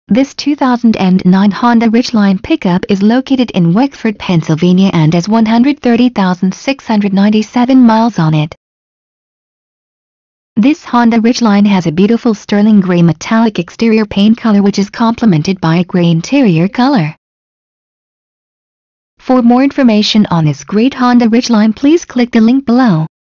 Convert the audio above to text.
This 2009 Honda Ridgeline pickup is located in Wexford, Pennsylvania and has 130,697 miles on it. This Honda Ridgeline has a beautiful sterling gray metallic exterior paint color which is complemented by a gray interior color. For more information on this great Honda Ridgeline, please click the link below.